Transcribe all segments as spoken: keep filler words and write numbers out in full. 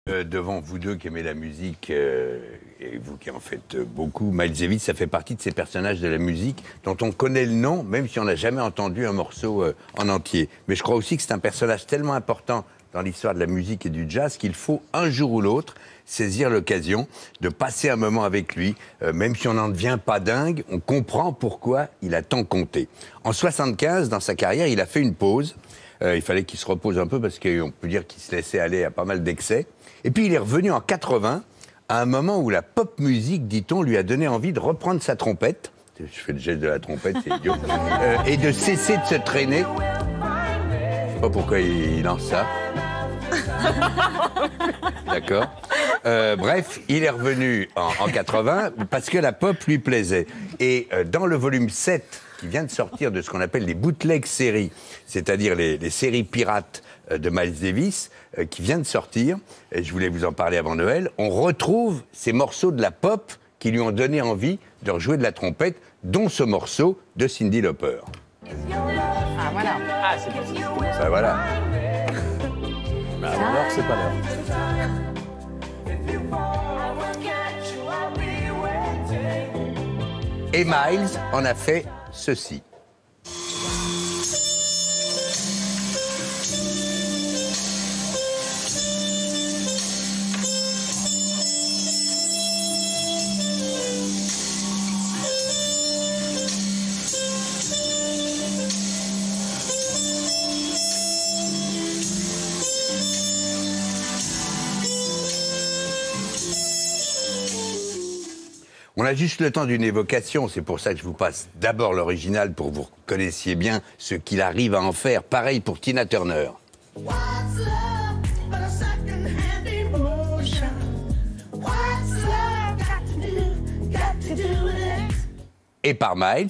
Euh, devant vous deux qui aimez la musique, euh, et vous qui en faites euh, beaucoup, Miles Davis, ça fait partie de ces personnages de la musique dont on connaît le nom, même si on n'a jamais entendu un morceau euh, en entier. Mais je crois aussi que c'est un personnage tellement important dans l'histoire de la musique et du jazz qu'il faut, un jour ou l'autre, saisir l'occasion de passer un moment avec lui. Euh, même si on n'en devient pas dingue, on comprend pourquoi il a tant compté. En soixante-quinze, dans sa carrière, il a fait une pause. Euh, il fallait qu'il se repose un peu parce qu'on peut dire qu'il se laissait aller à pas mal d'excès. Et puis il est revenu en quatre-vingts, à un moment où la pop musique, dit-on, lui a donné envie de reprendre sa trompette. Je fais le geste de la trompette, c'est idiot. Euh, et de cesser de se traîner. Je sais pas pourquoi il, il lance ça. D'accord. Euh, bref, il est revenu en, en quatre-vingts parce que la pop lui plaisait. Et euh, dans le volume sept, qui vient de sortir de ce qu'on appelle les bootleg séries, c'est-à-dire les, les séries pirates euh, de Miles Davis, euh, qui vient de sortir, et je voulais vous en parler avant Noël, on retrouve ces morceaux de la pop qui lui ont donné envie de rejouer de la trompette, dont ce morceau de Cyndi Lauper. Ah voilà. Ah c'est possible. Ça voilà. Mais alors, c'est pas l'heure. Et Miles en a fait ceci. On a juste le temps d'une évocation, c'est pour ça que je vous passe d'abord l'original pour que vous connaissiez bien ce qu'il arrive à en faire. Pareil pour Tina Turner. Et par Miles.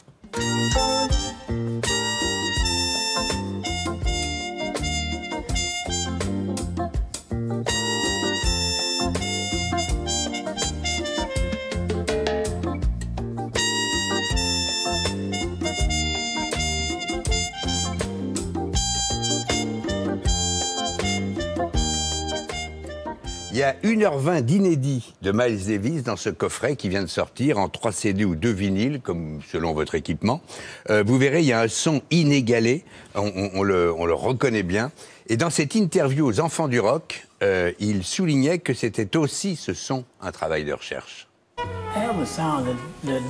Il y a une heure vingt d'inédit de Miles Davis dans ce coffret qui vient de sortir en trois C D ou deux vinyles, comme selon votre équipement. Euh, vous verrez, il y a un son inégalé, on, on, on, le, on le reconnaît bien. Et dans cette interview aux enfants du rock, euh, il soulignait que c'était aussi ce son un travail de recherche. I have a sound that, that,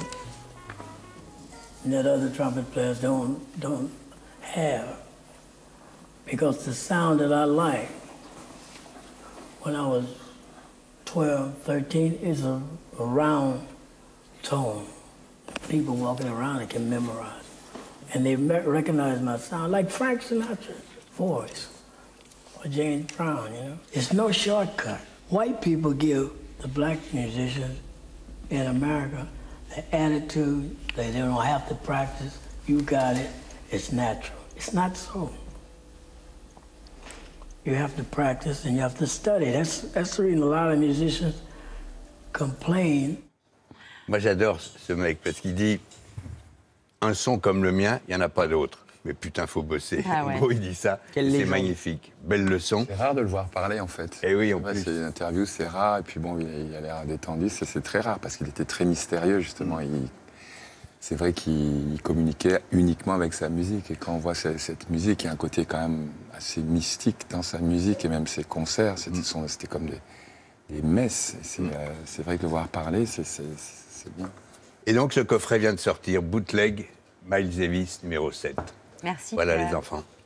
that other trumpet players don't, don't have. Because the sound that I like when I was twelve, thirteen, is a, a round tone. People walking around it can memorize. And they me- recognize my sound, like Frank Sinatra's voice, or James Brown, you know? It's no shortcut. White people give the black musicians in America the attitude that they don't have to practice, you got it, it's natural. It's not so. You have to practice and you have to study. That's, that's the reason a lot of musicians complain. Moi j'adore ce mec parce qu'il dit un son comme le mien, il n'y en a pas d'autre. Mais putain, faut bosser. Ah ouais. En gros, il dit ça. C'est magnifique. Belle leçon. C'est rare de le voir parler, en fait. Et oui, en ouais, plus. C'est une interview, c'est rare. Et puis bon, il, il a l'air détendu. C'est, c'est très rare parce qu'il était très mystérieux, justement. Il, c'est vrai qu'il communiquait uniquement avec sa musique. Et quand on voit cette, cette musique, il y a un côté quand même assez mystique dans sa musique. Et même ses concerts, c'était, son, c'était comme des, des messes. Et c'est, mm. euh, c'est vrai que le voir parler, c'est, c'est, c'est bien. Et donc, ce coffret vient de sortir. Bootleg, Miles Davis, numéro sept. Merci. Voilà Pierre. les enfants.